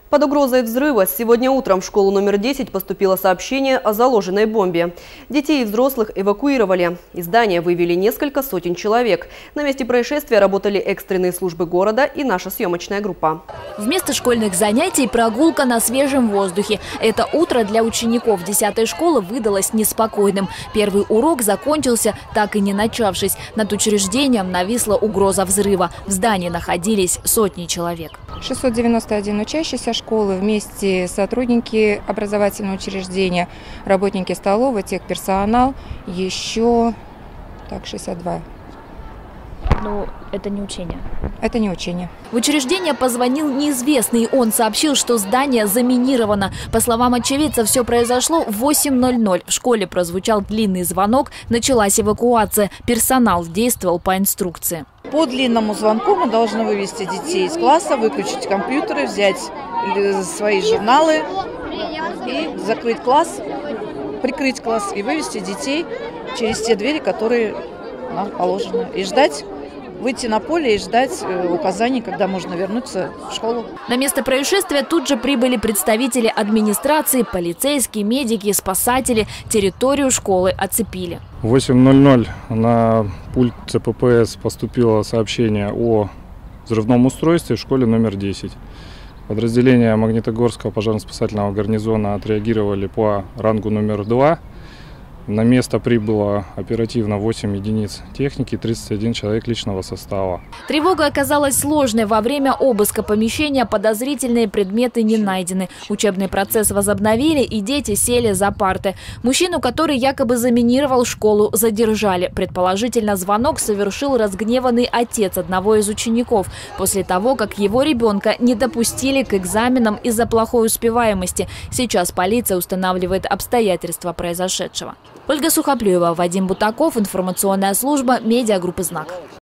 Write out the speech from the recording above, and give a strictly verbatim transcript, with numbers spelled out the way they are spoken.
Под угрозой взрыва сегодня утром в школу номер десять поступило сообщение о заложенной бомбе. Детей и взрослых эвакуировали. Из здания вывели несколько сотен человек. На месте происшествия работали экстренные службы города и наша съемочная группа. Вместо школьных занятий прогулка на свежем воздухе. Это утро для учеников десятой школы выдалось неспокойным. Первый урок закончился, так и не начавшись. Над учреждением нависла угроза взрыва. В здании находились сотни человек. шестьсот девяносто один учащийся школы, вместе сотрудники образовательного учреждения, работники столовой, техперсонал, еще так, шестьдесят два. Ну, это не учение. Это не учение. В учреждение позвонил неизвестный. Он сообщил, что здание заминировано. По словам очевидцев, все произошло в восемь ноль ноль. В школе прозвучал длинный звонок, началась эвакуация. Персонал действовал по инструкции. По длинному звонку мы должны вывести детей из класса, выключить компьютеры, взять свои журналы и закрыть класс, прикрыть класс и вывести детей через те двери, которые нам положены. И ждать, выйти на поле и ждать указаний, когда можно вернуться в школу. На место происшествия тут же прибыли представители администрации, полицейские, медики, спасатели. Территорию школы оцепили. В восемь ноль ноль на пульт Цэ Пэ Пэ Эс поступило сообщение о взрывном устройстве в школе номер десять. Подразделения Магнитогорского пожарно-спасательного гарнизона отреагировали по рангу номер два. На место прибыло оперативно восемь единиц техники, тридцать один человек личного состава. Тревога оказалась сложной. Во время обыска помещения подозрительные предметы не найдены. Учебный процесс возобновили, и дети сели за парты. Мужчину, который якобы заминировал школу, задержали. Предположительно, звонок совершил разгневанный отец одного из учеников, после того, как его ребенка не допустили к экзаменам из-за плохой успеваемости. Сейчас полиция устанавливает обстоятельства произошедшего. Ольга Сухоплюева, Вадим Бутаков, информационная служба медиагруппы «Знак».